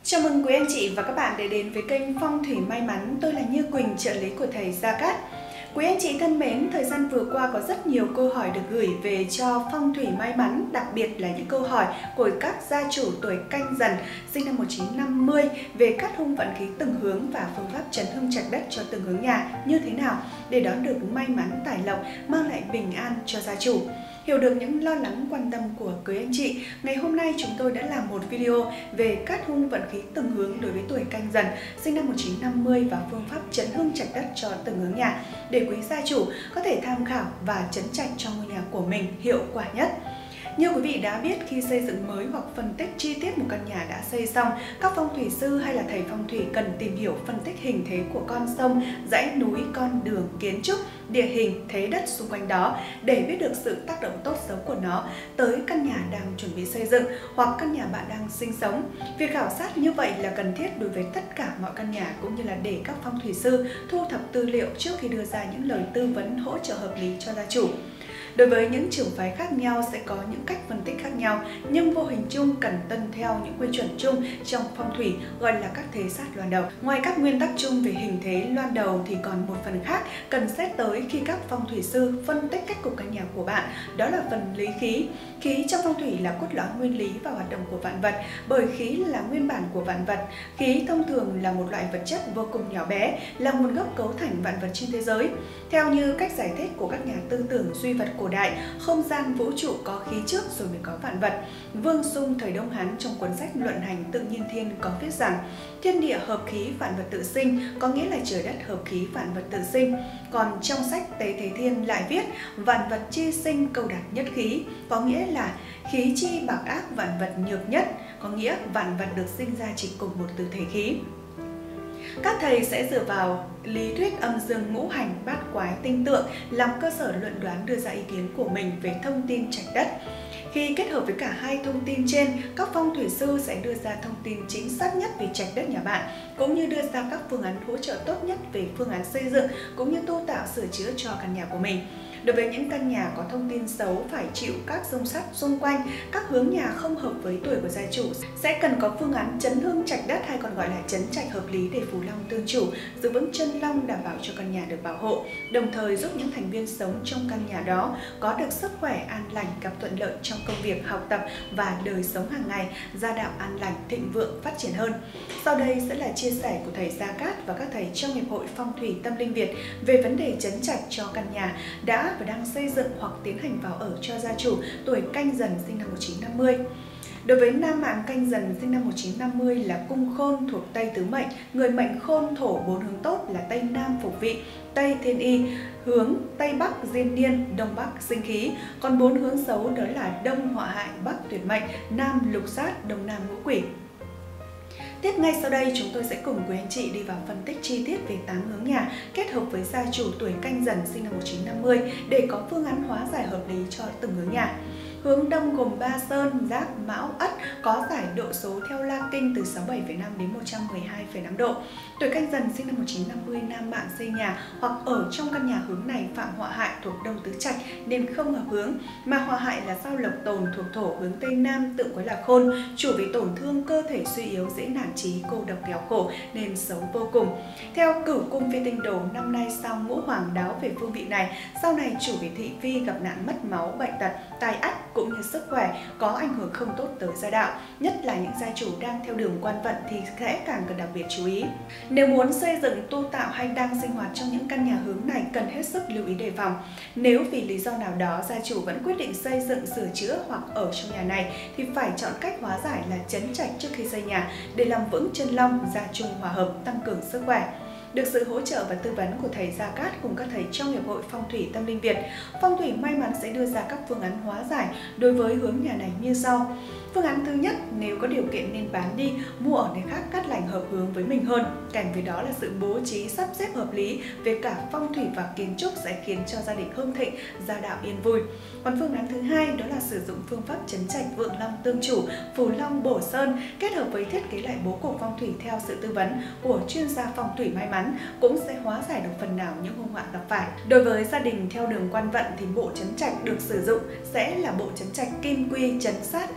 Chào mừng quý anh chị và các bạn đã đến với kênh Phong thủy may mắn. Tôi là Như Quỳnh, trợ lý của thầy Gia Cát. Quý anh chị thân mến, thời gian vừa qua có rất nhiều câu hỏi được gửi về cho phong thủy may mắn, đặc biệt là những câu hỏi của các gia chủ tuổi Canh Dần sinh năm 1950 về cát hung vận khí từng hướng và phương pháp trấn hưng trạch đất cho từng hướng nhà như thế nào để đón được may mắn tài lộc, mang lại bình an cho gia chủ. Hiểu được những lo lắng quan tâm của quý anh chị, ngày hôm nay chúng tôi đã làm một video về cát hung vận khí từng hướng đối với tuổi Canh Dần sinh năm 1950 và phương pháp trấn hưng trạch đất cho từng hướng nhà để quý gia chủ có thể tham khảo và trấn trạch cho ngôi nhà của mình hiệu quả nhất. Như quý vị đã biết, khi xây dựng mới hoặc phân tích chi tiết một căn nhà đã xây xong, các phong thủy sư hay là thầy phong thủy cần tìm hiểu phân tích hình thế của con sông, dãy núi, con đường, kiến trúc, địa hình, thế đất xung quanh đó để biết được sự tác động tốt xấu của nó tới căn nhà đang chuẩn bị xây dựng hoặc căn nhà bạn đang sinh sống. Việc khảo sát như vậy là cần thiết đối với tất cả mọi căn nhà, cũng như là để các phong thủy sư thu thập tư liệu trước khi đưa ra những lời tư vấn hỗ trợ hợp lý cho gia chủ. Đối với những trường phái khác nhau sẽ có những cách phân tích khác nhau, nhưng vô hình chung cần tuân theo những quy chuẩn chung trong phong thủy gọi là các thế sát loan đầu. Ngoài các nguyên tắc chung về hình thế loan đầu thì còn một phần khác cần xét tới khi các phong thủy sư phân tích cách cục căn nhà của bạn, đó là phần lý khí. Khí trong phong thủy là cốt lõi nguyên lý và hoạt động của vạn vật, bởi khí là nguyên bản của vạn vật. Khí thông thường là một loại vật chất vô cùng nhỏ bé, là nguồn gốc cấu thành vạn vật trên thế giới. Theo như cách giải thích của các nhà tư tưởng duy vật cổ đại, không gian vũ trụ có khí trước rồi mới có vạn vật. Vương Sung thời Đông Hán trong cuốn sách Luận hành tự nhiên thiên có viết rằng thiên địa hợp khí vạn vật tự sinh, có nghĩa là trời đất hợp khí vạn vật tự sinh. Còn trong sách Tế Thế Thiên lại viết vạn vật chi sinh câu đạt nhất khí, có nghĩa là khí chi bạc ác vạn vật nhược nhất, có nghĩa vạn vật được sinh ra chỉ cùng một từ thể khí. Các thầy sẽ dựa vào lý thuyết âm dương ngũ hành bát quái tinh tượng làm cơ sở luận đoán đưa ra ý kiến của mình về thông tin trạch đất. Khi kết hợp với cả hai thông tin trên, các phong thủy sư sẽ đưa ra thông tin chính xác nhất về trạch đất nhà bạn, cũng như đưa ra các phương án hỗ trợ tốt nhất về phương án xây dựng cũng như tu tạo sửa chữa cho căn nhà của mình. Đối với những căn nhà có thông tin xấu phải chịu các xung sát xung quanh, các hướng nhà không hợp với tuổi của gia chủ sẽ cần có phương án trấn hưng trạch đất hay còn gọi là trấn trạch hợp lý để phù long tương chủ, giữ vững chân long đảm bảo cho căn nhà được bảo hộ, đồng thời giúp những thành viên sống trong căn nhà đó có được sức khỏe an lành, gặp thuận lợi trong công việc, học tập và đời sống hàng ngày, gia đạo an lành, thịnh vượng, phát triển hơn. Sau đây sẽ là chia sẻ của thầy Gia Cát và các thầy trong Hiệp hội Phong thủy Tâm Linh Việt về vấn đề trấn trạch cho căn nhà đã và đang xây dựng hoặc tiến hành vào ở cho gia chủ tuổi Canh Dần sinh năm 1950. Đối với nam mạng Canh Dần sinh năm 1950 là cung khôn thuộc Tây tứ mệnh, người mệnh khôn thổ, bốn hướng tốt là Tây Nam phục vị, Tây thiên y, hướng Tây Bắc diên niên, Đông Bắc sinh khí, còn bốn hướng xấu đó là Đông họa hại, Bắc tuyệt mệnh, Nam lục sát, Đông Nam ngũ quỷ. Tiếp ngay sau đây chúng tôi sẽ cùng quý anh chị đi vào phân tích chi tiết về 8 hướng nhà kết hợp với gia chủ tuổi Canh Dần sinh năm 1950 để có phương án hóa giải hợp lý cho từng hướng nhà. Hướng Đông gồm Ba Sơn, Giáp, Mão, Ất có giải độ số theo La Kinh từ 67,5 đến 112,5 độ. Tuổi Canh Dần sinh năm 1950 nam mạng xây nhà hoặc ở trong căn nhà hướng này phạm họa hại thuộc Đông tứ trạch nên không hợp hướng, mà họa hại là sao Lộc Tồn thuộc thổ hướng Tây Nam tượng quái là khôn, chủ vì tổn thương cơ thể suy yếu, dễ nản chí, cô độc nghèo khổ nên xấu vô cùng. Theo Cửu Cung Phi Tinh Đồ, năm nay sao Ngũ Hoàng đáo về phương vị này, sau này chủ vì thị phi gặp nạn mất máu, bệnh tật, tai ách cũng như sức khỏe có ảnh hưởng không tốt tới gia đạo, nhất là những gia chủ đang theo đường quan vận thì sẽ càng cần đặc biệt chú ý. Nếu muốn xây dựng, tu tạo hay đang sinh hoạt trong những căn nhà hướng này cần hết sức lưu ý đề phòng. Nếu vì lý do nào đó gia chủ vẫn quyết định xây dựng, sửa chữa hoặc ở trong nhà này thì phải chọn cách hóa giải là trấn trạch trước khi xây nhà để làm vững chân long, gia chung hòa hợp, tăng cường sức khỏe. Được sự hỗ trợ và tư vấn của thầy Gia Cát cùng các thầy trong Hiệp hội Phong thủy Tâm Linh Việt, Phong thủy may mắn sẽ đưa ra các phương án hóa giải đối với hướng nhà này như sau. Phương án thứ nhất, nếu có điều kiện nên bán đi, mua ở nơi khác cát lành hợp hướng với mình hơn. Kèm với đó là sự bố trí sắp xếp hợp lý về cả phong thủy và kiến trúc sẽ khiến cho gia đình hưng thịnh, gia đạo yên vui. Còn phương án thứ hai đó là sử dụng phương pháp trấn trạch vượng long tương chủ, phù long bổ sơn kết hợp với thiết kế lại bố cục phong thủy theo sự tư vấn của chuyên gia phong thủy may mắn cũng sẽ hóa giải được phần nào những hung họa gặp phải. Đối với gia đình theo đường quan vận thì bộ trấn trạch được sử dụng sẽ là bộ trấn trạch kim quy trấn sát ấm long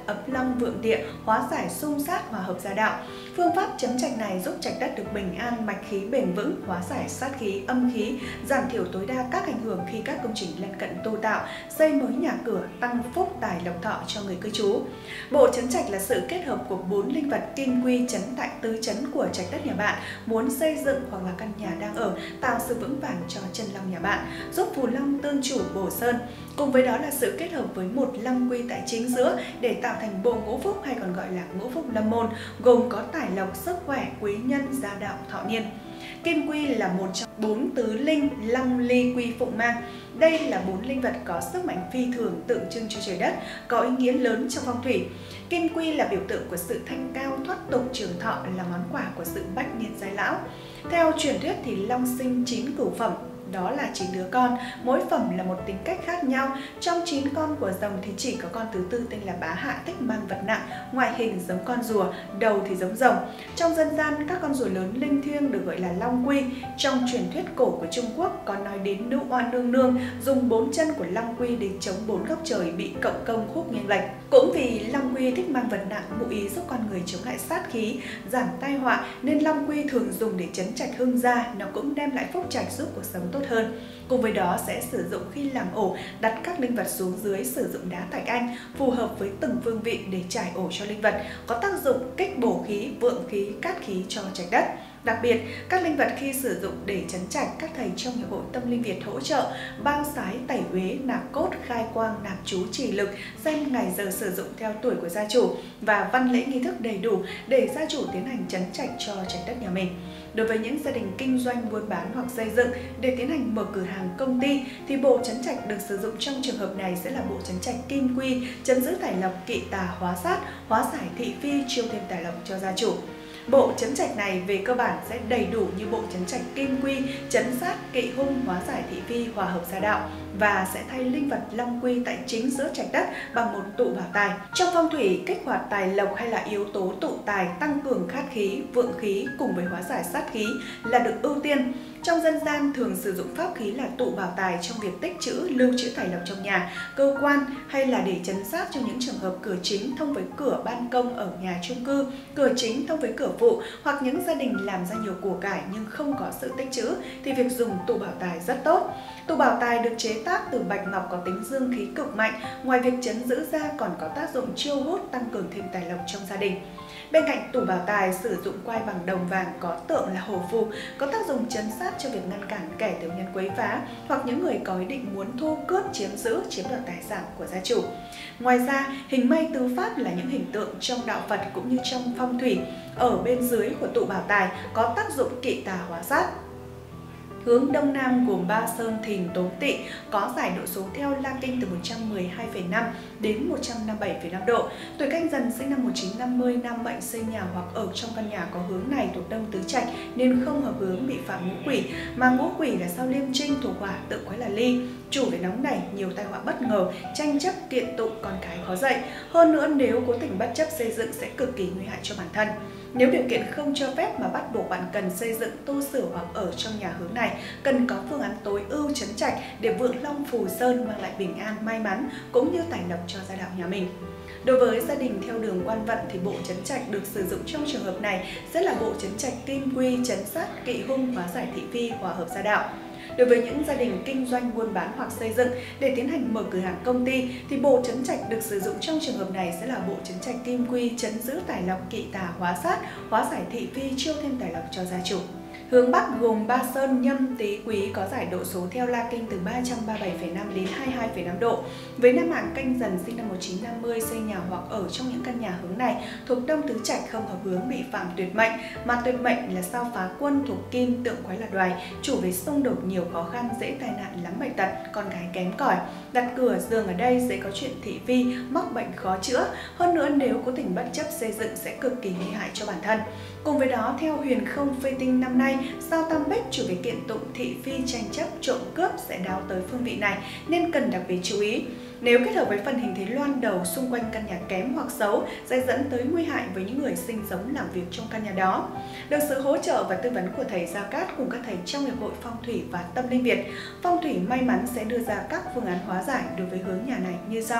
tăng vượng địa, hóa giải xung sát, hòa hợp gia đạo. Phương pháp chấn trạch này giúp trạch đất được bình an, mạch khí bền vững, hóa giải sát khí, âm khí, giảm thiểu tối đa các ảnh hưởng khi các công trình lân cận tu tạo, xây mới nhà cửa, tăng phúc tài lộc thọ cho người cư trú. Bộ chấn trạch là sự kết hợp của 4 linh vật kim quy chấn tại tứ chấn của trạch đất nhà bạn muốn xây dựng hoặc là căn nhà đang ở, tạo sự vững vàng cho chân long nhà bạn, giúp phù long tương chủ bổ sơn. Cùng với đó là sự kết hợp với một long quy tại chính giữa để tạo thành bộ ngũ phúc hay còn gọi là ngũ phúc lâm môn, gồm có tài lộc, sức khỏe, quý nhân, gia đạo, thọ niên. Kim quy là một trong 4 tứ linh long ly quy phụng mang. Đây là 4 linh vật có sức mạnh phi thường tượng trưng cho trời đất, có ý nghĩa lớn trong phong thủy. Kim quy là biểu tượng của sự thanh cao, thoát tục, trường thọ, là món quà của sự bách niên giai lão. Theo truyền thuyết thì long sinh 9 cửu phẩm, đó là 9 đứa con, mỗi phẩm là một tính cách khác nhau. Trong 9 con của rồng thì chỉ có con thứ tư tên là Bá Hạ, thích mang vật nặng, ngoại hình giống con rùa, đầu thì giống rồng. Trong dân gian, các con rùa lớn linh thiêng được gọi là long quy. Trong truyền thuyết cổ của Trung Quốc có nói đến nữ oan nương nương dùng 4 chân của long quy để chống 4 góc trời bị cộng công khúc nghiêng lệch. Cũng vì long quy thích mang vật nặng, ngụ ý giúp con người chống lại sát khí, giảm tai họa, nên long quy thường dùng để trấn trạch hương gia. Nó cũng đem lại phúc trạch, giúp cuộc sống tốt hơn. Cùng với đó sẽ sử dụng khi làm ổ, đặt các linh vật xuống dưới, sử dụng đá thạch anh phù hợp với từng phương vị để trải ổ cho linh vật, có tác dụng kích bổ khí, vượng khí, cát khí cho trạch đất. Đặc biệt, các linh vật khi sử dụng để trấn trạch, các thầy trong Hiệp hội Tâm Linh Việt hỗ trợ bao sái, tẩy uế, nạp cốt, khai quang, nạp chú, trì lực, xem ngày giờ sử dụng theo tuổi của gia chủ và văn lễ nghi thức đầy đủ để gia chủ tiến hành trấn trạch cho trạch đất nhà mình. Đối với những gia đình kinh doanh, buôn bán hoặc xây dựng để tiến hành mở cửa hàng, công ty thì bộ trấn trạch được sử dụng trong trường hợp này sẽ là bộ trấn trạch kim quy, trấn giữ tài lộc, kỵ tà, hóa sát, hóa giải thị phi, chiêu thêm tài lộc cho gia chủ. Bộ trấn trạch này về cơ bản sẽ đầy đủ như bộ trấn trạch kim quy, trấn sát, kỵ hung, hóa giải thị phi, hòa hợp gia đạo và sẽ thay linh vật long quy tại chính giữa trạch đất bằng một tụ bảo tài. Trong phong thủy, kích hoạt tài lộc hay là yếu tố tụ tài, tăng cường cát khí, vượng khí cùng với hóa giải sát khí là được ưu tiên. Trong dân gian thường sử dụng pháp khí là tụ bảo tài trong việc tích trữ, lưu trữ tài lộc trong nhà, cơ quan hay là để trấn sát trong những trường hợp cửa chính thông với cửa ban công ở nhà chung cư, cửa chính thông với cửa phụ hoặc những gia đình làm ra nhiều của cải nhưng không có sự tích trữ thì việc dùng tụ bảo tài rất tốt. Tụ bảo tài được chế tác từ bạch ngọc có tính dương khí cực mạnh, ngoài việc trấn giữ ra còn có tác dụng chiêu hút, tăng cường thêm tài lộc trong gia đình. Bên cạnh tủ bảo tài sử dụng quai bằng đồng vàng có tượng là hổ phù, có tác dụng trấn sát cho việc ngăn cản kẻ tiểu nhân quấy phá hoặc những người có ý định muốn thu cướp, chiếm giữ, chiếm đoạt tài sản của gia chủ. Ngoài ra, hình mây tứ pháp là những hình tượng trong đạo Phật cũng như trong phong thủy. Ở bên dưới của tụ bảo tài có tác dụng kỵ tà hóa sát. Hướng Đông Nam gồm Ba Sơn, Thìn, Tốn, Tỵ, có giải độ số theo La Kinh từ 112,5 đến 157,5 độ. Tuổi Canh Dần sinh năm 1950, nam mệnh xây nhà hoặc ở trong căn nhà có hướng này thuộc Đông Tứ Trạch nên không hợp hướng, bị phạm ngũ quỷ. Mà ngũ quỷ là sao Liêm Trinh thuộc hỏa, tự quái là Ly, chủ về nóng nảy, nhiều tai họa bất ngờ, tranh chấp, kiện tụng, con cái khó dạy. Hơn nữa nếu cố tình bất chấp xây dựng sẽ cực kỳ nguy hại cho bản thân. Nếu điều kiện không cho phép mà bắt buộc bạn cần xây dựng, tu sửa hoặc ở trong nhà hướng này, cần có phương án tối ưu trấn trạch để vượng long phù sơn mang lại bình an, may mắn cũng như tài lộc cho gia đạo nhà mình. Đối với gia đình theo đường quan vận thì bộ trấn trạch được sử dụng trong trường hợp này sẽ là bộ trấn trạch kim quy, trấn sát, kỵ hung, hóa giải thị phi, hòa hợp gia đạo. Đối với những gia đình kinh doanh, buôn bán hoặc xây dựng để tiến hành mở cửa hàng, công ty thì bộ trấn trạch được sử dụng trong trường hợp này sẽ là bộ trấn trạch kim quy, trấn giữ tài lộc, kỵ tà, hóa sát, hóa giải thị phi, chiêu thêm tài lộc cho gia chủ. Hướng Bắc gồm Ba Sơn, Nhâm, Tý, Quý, có giải độ số theo La Kinh từ 337,5 đến 22,5 độ. Với nam mạng Canh Dần sinh năm 1950, xây nhà hoặc ở trong những căn nhà hướng này thuộc Đông Tứ Trạch không hợp hướng, bị phạm tuyệt mệnh. Mà tuyệt mệnh là sao Phá Quân thuộc Kim, tượng quái là Đoài, chủ về xung đột, nhiều khó khăn, dễ tai nạn, lắm bệnh tật, con gái kém cỏi. Đặt cửa giường ở đây sẽ có chuyện thị phi, mắc bệnh khó chữa. Hơn nữa nếu cố tình bất chấp xây dựng sẽ cực kỳ nguy hại cho bản thân. Cùng với đó, theo huyền không phê tinh năm nay, sao Tam Bích chủ về kiện tụng, thị phi, tranh chấp, trộm cướp sẽ đáo tới phương vị này nên cần đặc biệt chú ý. Nếu kết hợp với phần hình thế loan đầu xung quanh căn nhà kém hoặc xấu sẽ dẫn tới nguy hại với những người sinh sống làm việc trong căn nhà đó. Được sự hỗ trợ và tư vấn của thầy Gia Cát cùng các thầy trong Hiệp hội Phong thủy và Tâm Linh Việt, Phong thủy may mắn sẽ đưa ra các phương án hóa giải đối với hướng nhà này như sau.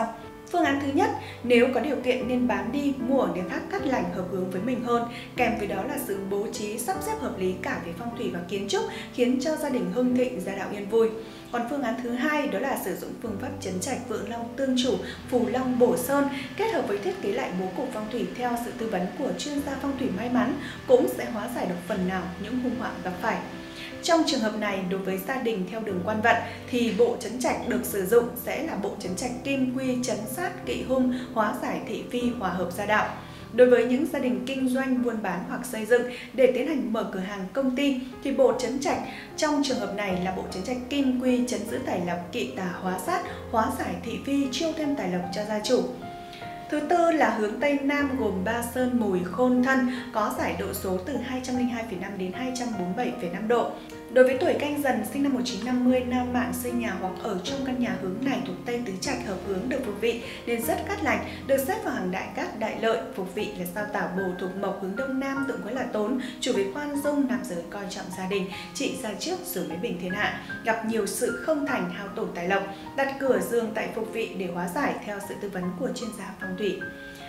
Phương án thứ nhất, nếu có điều kiện nên bán đi, mua ở nơi khác cát lành hợp hướng với mình hơn, kèm với đó là sự bố trí sắp xếp hợp lý cả về phong thủy và kiến trúc, khiến cho gia đình hưng thịnh, gia đạo yên vui. Còn phương án thứ hai đó là sử dụng phương pháp trấn trạch vượng long tương chủ, phù long bổ sơn, kết hợp với thiết kế lại bố cục phong thủy theo sự tư vấn của chuyên gia phong thủy may mắn, cũng sẽ hóa giải được phần nào những hung họa gặp phải. Trong trường hợp này, đối với gia đình theo đường quan vận thì bộ trấn trạch được sử dụng sẽ là bộ trấn trạch kim quy, trấn sát kỵ hung, hóa giải thị phi, hòa hợp gia đạo. Đối với những gia đình kinh doanh, buôn bán hoặc xây dựng để tiến hành mở cửa hàng công ty thì bộ trấn trạch trong trường hợp này là bộ trấn trạch kim quy, trấn giữ tài lộc, kỵ tà hóa sát, hóa giải thị phi, chiêu thêm tài lộc cho gia chủ. Thứ tư là hướng Tây Nam gồm Ba Sơn, Mùi, Khôn, Thân, có giải độ số từ 202,5 đến 247,5 độ. Đối với tuổi Canh Dần sinh năm 1950, nam mạng xây nhà hoặc ở trong căn nhà hướng này thuộc Tây Tứ Trạch hợp hướng được phục vị nên rất cát lành, được xếp vào hàng đại cát đại lợi. Phục vị là sao Tảo Bổ thuộc mộc hướng Đông Nam, tượng quái là Tốn, chủ về khoan dung, nam giới coi trọng gia đình, trị gia trước rồi mới bình thiên hạ, gặp nhiều sự không thành, hao tổn tài lộc. Đặt cửa giường tại phục vị để hóa giải theo sự tư vấn của chuyên gia phong thủy.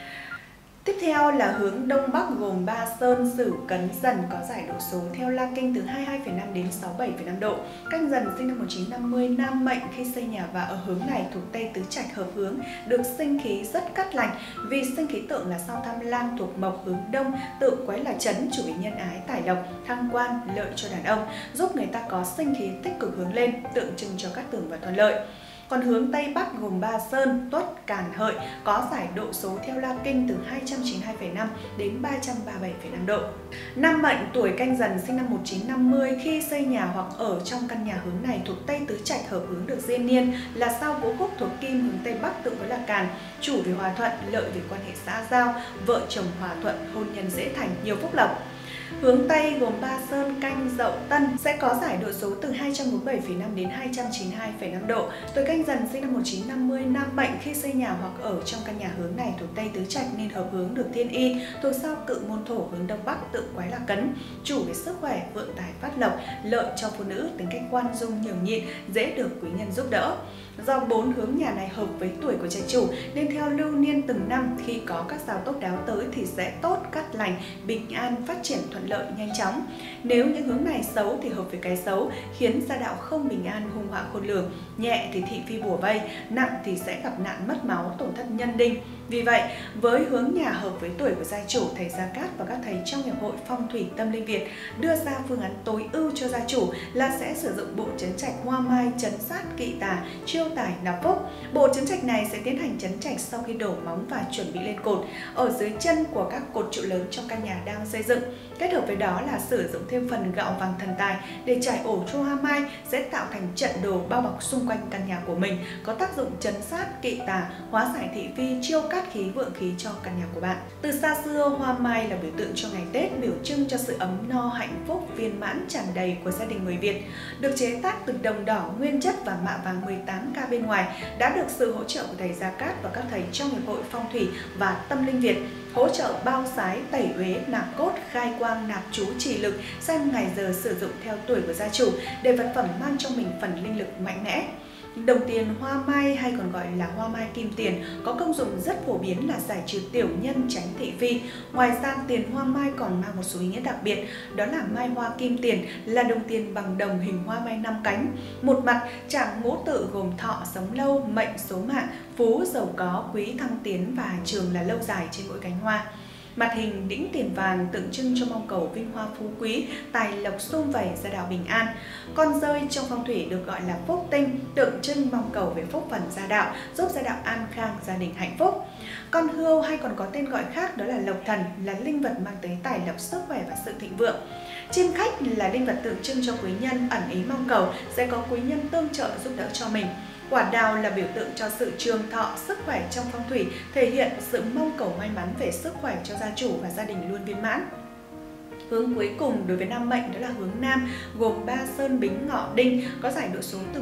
Tiếp theo là hướng Đông Bắc gồm Ba Sơn, Sửu, Cấn, Dần, có giải độ số theo La Kinh từ 22,5 đến 67,5 độ. Canh Dần sinh năm 1950, nam mệnh khi xây nhà và ở hướng này thuộc Tây Tứ Trạch hợp hướng, được sinh khí rất cát lành, vì sinh khí tượng là sao Tham Lang thuộc mộc hướng Đông, tượng quái là Chấn, chủ về nhân ái, tài lộc, thăng quan, lợi cho đàn ông, giúp người ta có sinh khí tích cực hướng lên, tượng trưng cho cát tường và thuận lợi. Còn hướng Tây Bắc gồm Ba Sơn, Tuất, Càn, Hợi, có giải độ số theo La Kinh từ 292,5 đến 337,5 độ. Nam mệnh tuổi Canh Dần sinh năm 1950 khi xây nhà hoặc ở trong căn nhà hướng này thuộc Tây Tứ Trạch hợp hướng được diên niên là sao Vũ Khúc thuộc Kim hướng Tây Bắc, tượng với là Càn, chủ về hòa thuận, lợi về quan hệ xã giao, vợ chồng hòa thuận, hôn nhân dễ thành, nhiều phúc lộc. Hướng Tây gồm Ba Sơn, Canh, Dậu, Tân sẽ có giải độ số từ 247,5 đến 292,5 độ. Tuổi Canh Dần sinh năm 1950, nam mệnh khi xây nhà hoặc ở trong căn nhà hướng này thuộc Tây Tứ Trạch nên hợp hướng được thiên y, thuộc sao Cự Môn Thổ hướng Đông Bắc, tượng quái là Cấn, chủ về sức khỏe, vượng tài phát lộc, lợi cho phụ nữ, tính cách khoan dung nhường nhịn, dễ được quý nhân giúp đỡ. Do 4 hướng nhà này hợp với tuổi của trạch chủ nên theo lưu niên từng năm khi có các sao tốt đáo tới thì sẽ tốt, cát lành, bình an, phát triển thuận lợi nhanh chóng. Nếu những hướng này xấu thì hợp với cái xấu, khiến gia đạo không bình an, hung họa khôn lường, nhẹ thì thị phi bủa vây, nặng thì sẽ gặp nạn mất máu, tổn thất nhân đinh. Vì vậy, với hướng nhà hợp với tuổi của gia chủ, thầy Gia Cát và các thầy trong Hiệp hội Phong thủy Tâm Linh Việt đưa ra phương án tối ưu cho gia chủ là sẽ sử dụng bộ trấn trạch hoa mai, trấn sát, kỵ tà, chiêu tài, nạp phúc. Bộ trấn trạch này sẽ tiến hành trấn trạch sau khi đổ móng và chuẩn bị lên cột ở dưới chân của các cột trụ lớn trong căn nhà đang xây dựng. Kết hợp với đó là sử dụng thêm phần gạo vàng thần tài để trải ổ cho hoa mai sẽ tạo thành trận đồ bao bọc xung quanh căn nhà của mình, có tác dụng trấn sát, kỵ tà, hóa giải thị phi, chiêu cát khí, vượng khí cho căn nhà của bạn. Từ xa xưa, hoa mai là biểu tượng cho ngày Tết, biểu trưng cho sự ấm no, hạnh phúc, viên mãn, tràn đầy của gia đình người Việt. Được chế tác từ đồng đỏ nguyên chất và mạ vàng 18K bên ngoài, đã được sự hỗ trợ của thầy Gia Cát và các thầy trong Hiệp hội Phong thủy và Tâm Linh Việt hỗ trợ bao sái, tẩy uế, nạp cốt, khai quang, nạp chú, trì lực, xem ngày giờ sử dụng theo tuổi của gia chủ để vật phẩm mang trong mình phần linh lực mạnh mẽ. Đồng tiền hoa mai hay còn gọi là hoa mai kim tiền có công dụng rất phổ biến là giải trừ tiểu nhân, tránh thị phi. Ngoài ra, tiền hoa mai còn mang một số ý nghĩa đặc biệt, đó là mai hoa kim tiền là đồng tiền bằng đồng hình hoa mai 5 cánh. Một mặt trạng ngũ tự gồm thọ, sống lâu, mệnh, số mạng, phú, giàu có, quý, thăng tiến và trường là lâu dài trên mỗi cánh hoa. Mặt hình đĩnh tiền vàng tượng trưng cho mong cầu vinh hoa phú quý, tài lộc sum vầy, gia đạo bình an. Con dơi trong phong thủy được gọi là phúc tinh, tượng trưng mong cầu về phúc phần gia đạo, giúp gia đạo an khang, gia đình hạnh phúc. Con hươu hay còn có tên gọi khác đó là lộc thần, là linh vật mang tới tài lộc, sức khỏe và sự thịnh vượng. Chim khách là linh vật tượng trưng cho quý nhân, ẩn ý mong cầu sẽ có quý nhân tương trợ giúp đỡ cho mình. Quả đào là biểu tượng cho sự trường thọ, sức khỏe trong phong thủy, thể hiện sự mong cầu may mắn về sức khỏe cho gia chủ và gia đình luôn viên mãn. Hướng cuối cùng đối với nam mệnh đó là hướng Nam, gồm Ba Sơn, Bính, Ngọ, Đinh, có giải độ số từ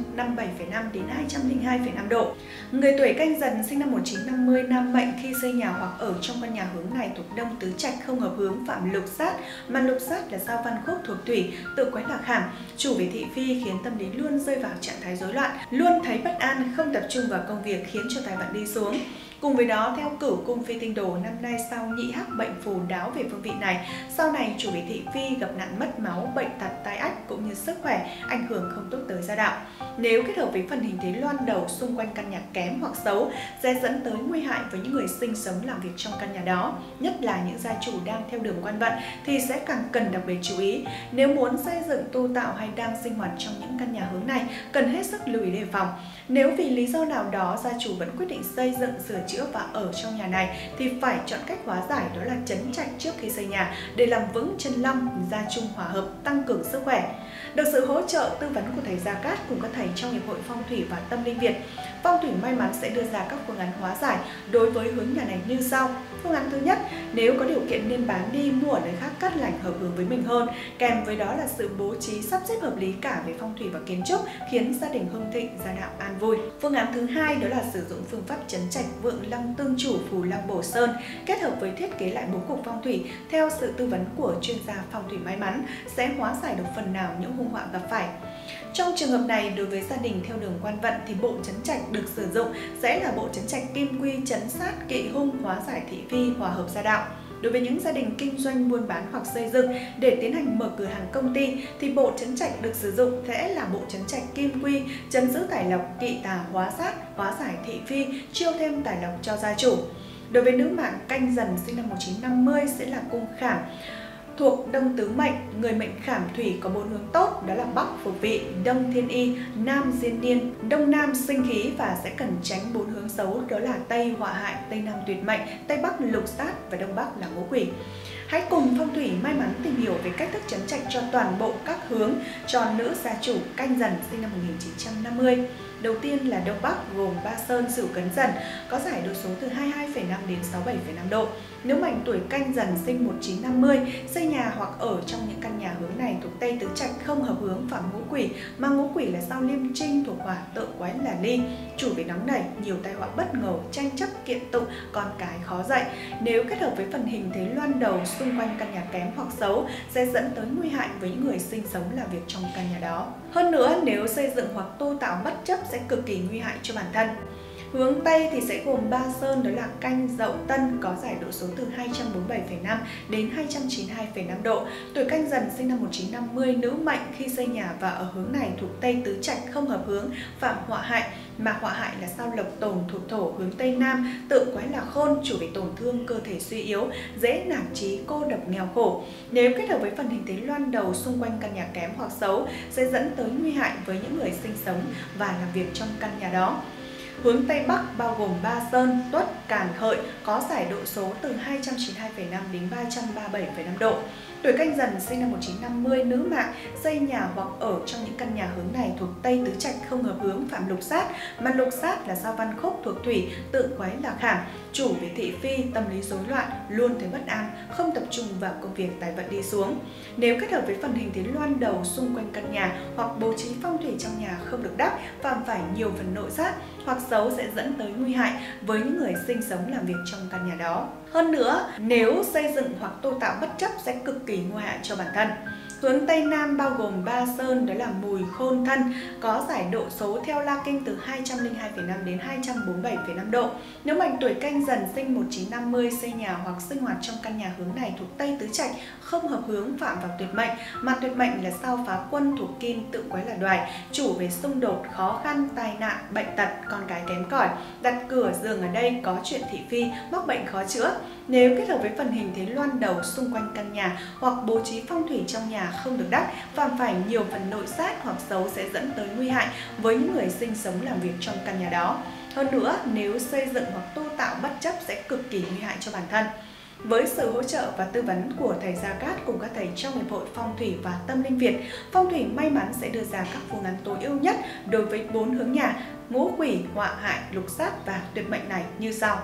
157,5 đến 202,5 độ. Người tuổi Canh Dần sinh năm 1950 nam mệnh khi xây nhà hoặc ở trong căn nhà hướng này thuộc Đông Tứ Trạch không hợp hướng phạm lục sát, mà lục sát là sao văn khúc thuộc Thủy, tự quái là khảm, chủ về thị phi khiến tâm lý luôn rơi vào trạng thái rối loạn, luôn thấy bất an, không tập trung vào công việc khiến cho tài vận đi xuống. Cùng với đó, theo Cửu cung phi tinh đồ, năm nay sao nhị hắc bệnh phù đáo về phương vị này, sau này chủ về thị phi gặp nạn mất máu, bệnh tật, tai ách cũng như sức khỏe ảnh hưởng không tốt tới gia đạo. Nếu kết hợp với phần hình thế loan đầu xung quanh căn nhà kém hoặc xấu sẽ dẫn tới nguy hại với những người sinh sống làm việc trong căn nhà đó, nhất là những gia chủ đang theo đường quan vận thì sẽ càng cần đặc biệt chú ý. Nếu muốn xây dựng, tu tạo hay đang sinh hoạt trong những căn nhà hướng này, cần hết sức lưu ý đề phòng. Nếu vì lý do nào đó gia chủ vẫn quyết định xây dựng, sửa chữa và ở trong nhà này thì phải chọn cách hóa giải, đó là trấn trạch trước khi xây nhà để làm vững chân long, gia chung hòa hợp, tăng cường sức khỏe. Được sự hỗ trợ tư vấn của thầy Gia Cát cùng các thầy trong Hiệp hội Phong thủy và Tâm linh Việt, Phong thủy may mắn sẽ đưa ra các phương án hóa giải đối với hướng nhà này như sau. Phương án thứ nhất, nếu có điều kiện nên bán đi, mua ở nơi khác cát lành hợp hướng với mình hơn, kèm với đó là sự bố trí sắp xếp hợp lý cả về phong thủy và kiến trúc khiến gia đình hưng thịnh, gia đạo an vui. Phương án thứ hai đó là sử dụng phương pháp trấn trạch vượng lăng tương chủ, phù lăng bổ sơn, kết hợp với thiết kế lại bố cục phong thủy theo sự tư vấn của chuyên gia phong thủy may mắn sẽ hóa giải được phần nào những hung họa gặp phải. Trong trường hợp này, đối với gia đình theo đường quan vận thì bộ trấn trạch được sử dụng sẽ là bộ trấn trạch kim quy, trấn sát, kỵ hung, hóa giải thị phi, hòa hợp gia đạo. Đối với những gia đình kinh doanh, buôn bán hoặc xây dựng để tiến hành mở cửa hàng công ty thì bộ trấn trạch được sử dụng sẽ là bộ trấn trạch kim quy, trấn giữ tài lộc, kỵ tà, hóa sát, hóa giải thị phi, chiêu thêm tài lộc cho gia chủ. Đối với nữ mạng Canh Dần sinh năm 1950 sẽ là cung khảm, thuộc Đông Tứ mệnh, người mệnh khảm thủy có 4 hướng tốt, đó là Bắc phục vị, Đông thiên y, Nam diên niên, Đông Nam sinh khí và sẽ cần tránh 4 hướng xấu, đó là Tây họa hại, Tây Nam tuyệt mệnh, Tây Bắc lục sát và Đông Bắc là ngũ quỷ. Hãy cùng Phong thủy may mắn tìm hiểu về cách thức trấn trạch cho toàn bộ các hướng cho nữ gia chủ Canh Dần sinh năm 1950. Đầu tiên là Đông Bắc gồm Ba Sơn, Sửu, Cấn Dần, có giải độ số từ 22,5 đến 67,5 độ. Nếu mệnh tuổi Canh Dần sinh 1950, xây nhà hoặc ở trong những căn nhà hướng này thuộc Tây Tứ Trạch không hợp hướng phạm ngũ quỷ, mà ngũ quỷ là sao Liêm Trinh thuộc Hỏa, tự quái là Ly, chủ về nóng nảy, nhiều tai họa bất ngờ, tranh chấp kiện tụng, con cái khó dạy. Nếu kết hợp với phần hình thế loan đầu xung quanh căn nhà kém hoặc xấu sẽ dẫn tới nguy hại với những người sinh sống làm việc trong căn nhà đó. Hơn nữa, nếu xây dựng hoặc tu tạo bất chấp sẽ cực kỳ nguy hại cho bản thân. Hướng Tây thì sẽ gồm Ba Sơn, đó là Canh, Dậu, Tân, có giải độ số từ 247,5 đến 292,5 độ. Tuổi Canh Dần sinh năm 1950, nữ mệnh khi xây nhà và ở hướng này thuộc Tây Tứ Trạch không hợp hướng phạm họa hại, mà họa hại là sao Lộc Tồn thuộc Thổ, hướng Tây Nam, tự quái là Khôn, chủ về tổn thương cơ thể suy yếu, dễ nản chí, cô độc, nghèo khổ. Nếu kết hợp với phần hình thế loan đầu xung quanh căn nhà kém hoặc xấu sẽ dẫn tới nguy hại với những người sinh sống và làm việc trong căn nhà đó. Hướng Tây Bắc bao gồm Ba Sơn, Tuất, Càn, Hợi, có giải độ số từ 292,5 đến 337,5 độ. Tuổi Canh Dần sinh năm 1950, nữ mạng, xây nhà hoặc ở trong những căn nhà hướng này thuộc Tây Tứ Trạch không hợp hướng phạm lục sát, mà lục sát là sao Văn Khúc thuộc Thủy, tự quái là khảm, chủ về thị phi, tâm lý rối loạn, luôn thấy bất an, không tập trung vào công việc, tài vận đi xuống. Nếu kết hợp với phần hình thế loan đầu xung quanh căn nhà hoặc bố trí phong thủy trong nhà không được đắp, phạm phải nhiều phần nội sát hoặc xấu sẽ dẫn tới nguy hại với những người sinh sống làm việc trong căn nhà đó. Hơn nữa, nếu xây dựng hoặc tu tạo bất chấp sẽ cực kỳ nguy hại cho bản thân. Hướng Tây Nam bao gồm Ba Sơn, đó là Mùi, Khôn, Thân, có giải độ số theo La Kinh từ 202,5 đến 247,5 độ. Nếu mệnh tuổi Canh Dần sinh 1950, xây nhà hoặc sinh hoạt trong căn nhà hướng này thuộc Tây Tứ Trạch không hợp hướng phạm vào tuyệt mệnh, mà tuyệt mệnh là sao Phá Quân thuộc Kim, tự quái là Đoài, chủ về xung đột, khó khăn, tai nạn, bệnh tật, con cái kém cỏi, đặt cửa giường ở đây có chuyện thị phi, mắc bệnh khó chữa. Nếu kết hợp với phần hình thế loan đầu xung quanh căn nhà hoặc bố trí phong thủy trong nhà không được đắp, phạm phải nhiều phần nội sát hoặc xấu sẽ dẫn tới nguy hại với những người sinh sống làm việc trong căn nhà đó. Hơn nữa, nếu xây dựng hoặc tu tạo bất chấp sẽ cực kỳ nguy hại cho bản thân. Với sự hỗ trợ và tư vấn của thầy Gia Cát cùng các thầy trong Hiệp hội Phong thủy và Tâm linh Việt, Phong thủy may mắn sẽ đưa ra các phương án tối ưu nhất đối với 4 hướng nhà, ngũ quỷ, họa hại, lục sát và tuyệt mệnh này như sau.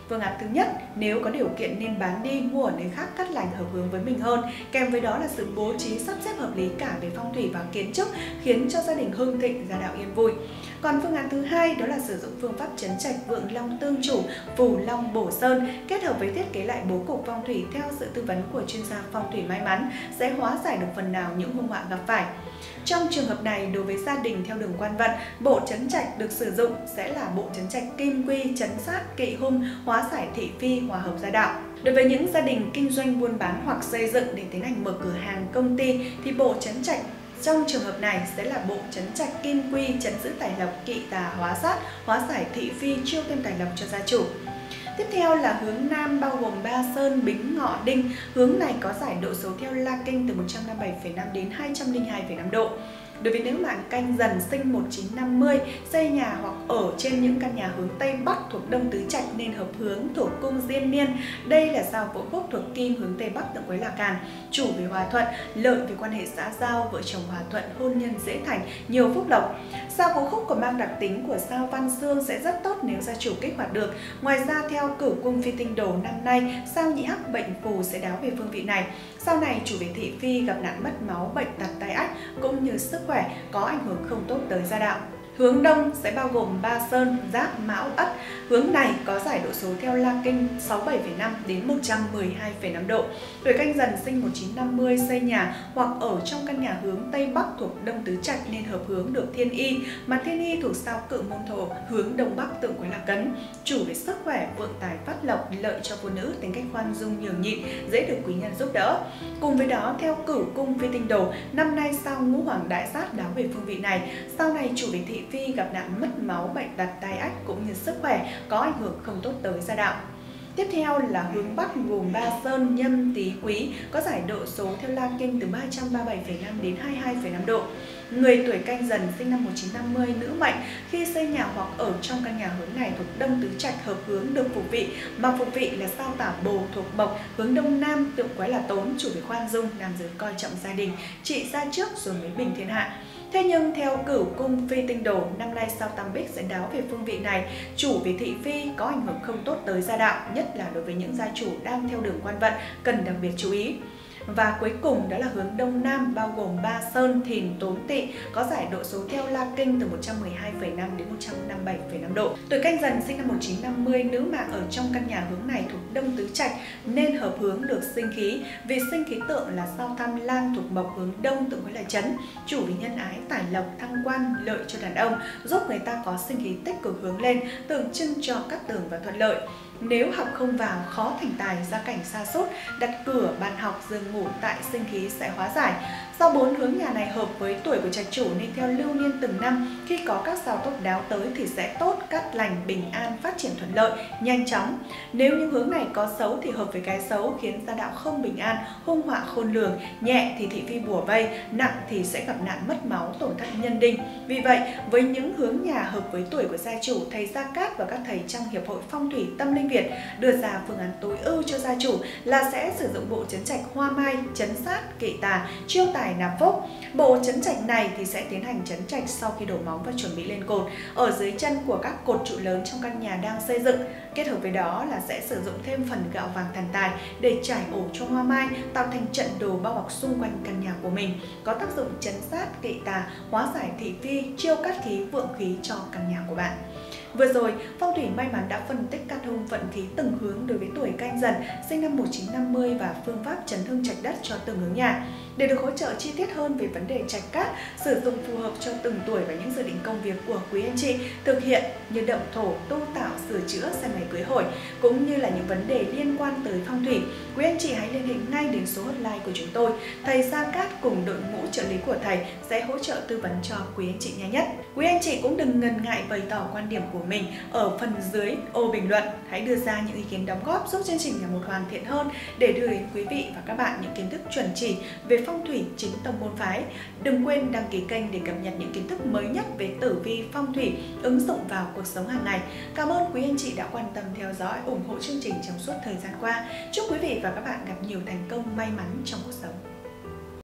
Phương án thứ nhất, nếu có điều kiện nên bán đi mua ở nơi khác cát lành hợp hướng với mình hơn, kèm với đó là sự bố trí sắp xếp hợp lý cả về phong thủy và kiến trúc, khiến cho gia đình hưng thịnh, gia đạo yên vui. Còn phương án thứ hai đó là sử dụng phương pháp trấn trạch vượng long tương chủ, phù long bổ sơn, kết hợp với thiết kế lại bố cục phong thủy theo sự tư vấn của chuyên gia phong thủy may mắn sẽ hóa giải được phần nào những hung họa gặp phải. Trong trường hợp này, đối với gia đình theo đường quan vận, bộ trấn trạch được sử dụng sẽ là bộ trấn trạch kim quy, trấn sát, kỵ hung, hóa giải thị phi, hòa hợp gia đạo. Đối với những gia đình kinh doanh buôn bán hoặc xây dựng để tiến hành mở cửa hàng công ty thì bộ trấn trạch trong trường hợp này sẽ là bộ trấn trạch kim quy, trấn giữ tài lộc, kỵ tà, hóa sát, hóa giải thị phi, chiêu thêm tài lộc cho gia chủ. Tiếp theo là hướng Nam bao gồm Ba Sơn, Bính, Ngọ, Đinh. Hướng này có giải độ số theo La Kinh từ 157,5 đến 202,5 độ. Đối với nữ mạng Canh Dần sinh 1950, xây nhà hoặc ở trên những căn nhà hướng Tây Bắc thuộc Đông Tứ Trạch nên hợp hướng thuộc cung Diên Niên. Đây là sao Vũ Khúc thuộc Kim hướng Tây Bắc tượng Quế là Càn, chủ về hòa thuận, lợi về quan hệ xã giao, vợ chồng hòa thuận, hôn nhân dễ thành, nhiều phúc lộc. Sao Vũ Khúc còn mang đặc tính của sao Văn Xương sẽ rất tốt nếu gia chủ kích hoạt được. Ngoài ra theo cửu cung phi tinh đồ năm nay, sao Nhị Hắc bệnh phù sẽ đáo về phương vị này. Sau này chủ về thị phi gặp nạn mất máu, bệnh tật tai ách cũng như sức khỏe có ảnh hưởng không tốt tới gia đạo. Hướng Đông sẽ bao gồm Ba Sơn, Giáp, Mão, Ất. Hướng này có giải độ số theo La Kinh 67,5 đến 112,5 độ. Tuổi Canh Dần sinh 1950 xây nhà hoặc ở trong căn nhà hướng Tây Bắc thuộc Đông Tứ Trạch nên hợp hướng được Thiên Y, mà Thiên Y thuộc sao Cự Môn Thổ, hướng Đông Bắc tượng Quế là Cấn, chủ về sức khỏe, vượng tài phát lộc, lợi cho phụ nữ, tính cách khoan dung nhường nhịn, dễ được quý nhân giúp đỡ. Cùng với đó theo cửu cung phi tinh đồ, năm nay sao Ngũ Hoàng Đại Sát đáo về phương vị này, sau này chủ về thị phi gặp nạn mất máu, bệnh tật, tai ách cũng như sức khỏe có ảnh hưởng không tốt tới gia đạo. Tiếp theo là hướng Bắc gồm Ba Sơn, Nhâm, Tý, Quý, có giải độ số theo La Kinh từ 337,5 đến 22,5 độ. Người tuổi Canh Dần sinh năm 1950 nữ mệnh khi xây nhà hoặc ở trong căn nhà hướng này thuộc Đông Tứ Trạch hợp hướng được phục vị, mà phục vị là sao Tả Bồ thuộc Mộc, hướng Đông Nam tượng Quái là Tốn, chủ về khoan dung, nam giới coi trọng gia đình, trị gia trước rồi mới bình thiên hạ. Thế nhưng theo cửu cung phi tinh đồ, năm nay sao Tam Bích sẽ đáo về phương vị này, chủ về thị phi có ảnh hưởng không tốt tới gia đạo, nhất là đối với những gia chủ đang theo đường quan vận cần đặc biệt chú ý. Và cuối cùng đó là hướng Đông Nam bao gồm Ba Sơn, Thìn, Tốn, Tỵ, có giải độ số theo La Kinh từ 112,5 đến 157,5 độ. Tuổi Canh Dần sinh năm 1950, nữ mạng ở trong căn nhà hướng này thuộc Đông Tứ Trạch nên hợp hướng được sinh khí, vì sinh khí tượng là sao Tham Lang thuộc Mộc, hướng Đông tượng với là Chấn, chủ về nhân ái, tài lộc, thăng quan, lợi cho đàn ông, giúp người ta có sinh khí tích cực hướng lên, tượng trưng cho cát tường và thuận lợi. Nếu học không vào, khó thành tài, gia cảnh sa sút, đặt cửa, bàn học, giường ngủ tại sinh khí sẽ hóa giải. Do 4 hướng nhà này hợp với tuổi của trạch chủ nên theo lưu niên từng năm, khi có các sao tốt đáo tới thì sẽ tốt, cát lành, bình an, phát triển thuận lợi, nhanh chóng. Nếu những hướng này có xấu thì hợp với cái xấu, khiến gia đạo không bình an, hung họa khôn lường, nhẹ thì thị phi bủa vây, nặng thì sẽ gặp nạn mất máu, tổn thất nhân đinh. Vì vậy, với những hướng nhà hợp với tuổi của gia chủ, thầy Gia Cát và các thầy trong Hiệp hội Phong thủy Tâm Linh Việt đưa ra phương án tối ưu cho gia chủ là sẽ sử dụng bộ trấn trạch Hoa Mai, trấn sát, kỵ tà, chiêu tài nạp phúc. Bộ trấn trạch này thì sẽ tiến hành trấn trạch sau khi đổ móng và chuẩn bị lên cột ở dưới chân của các cột trụ lớn trong căn nhà đang xây dựng. Kết hợp với đó là sẽ sử dụng thêm phần gạo vàng thần tài để trải ổ cho hoa mai, tạo thành trận đồ bao bọc xung quanh căn nhà của mình, có tác dụng trấn sát, kỵ tà, hóa giải thị phi, chiêu cát khí, vượng khí cho căn nhà của bạn. Vừa rồi, Phong thủy may mắn đã phân tích cát hung vận khí từng hướng đối với tuổi Canh Dần sinh năm 1950 và phương pháp chấn hưng trạch đất cho từng hướng nhà. Để được hỗ trợ chi tiết hơn về vấn đề trạch cát, sử dụng phù hợp cho từng tuổi và những dự định công việc của quý anh chị thực hiện như động thổ, tu tạo, sửa chữa, xem ngày cưới hỏi, cũng như là những vấn đề liên quan tới phong thủy, quý anh chị hãy liên hệ ngay đến số hotline của chúng tôi. Thầy Gia Cát cùng đội ngũ trợ lý của thầy sẽ hỗ trợ tư vấn cho quý anh chị nhanh nhất. Quý anh chị cũng đừng ngần ngại bày tỏ quan điểm của mình ở phần dưới ô bình luận. Hãy đưa ra những ý kiến đóng góp giúp chương trình ngày một hoàn thiện hơn để đưa đến quý vị và các bạn những kiến thức chuẩn chỉ về phong thủy chính tông môn phái. Đừng quên đăng ký kênh để cập nhật những kiến thức mới nhất về tử vi phong thủy ứng dụng vào cuộc sống hàng ngày. Cảm ơn quý anh chị đã quan tâm theo dõi, ủng hộ chương trình trong suốt thời gian qua. Chúc quý vị và các bạn gặp nhiều thành công may mắn trong cuộc sống.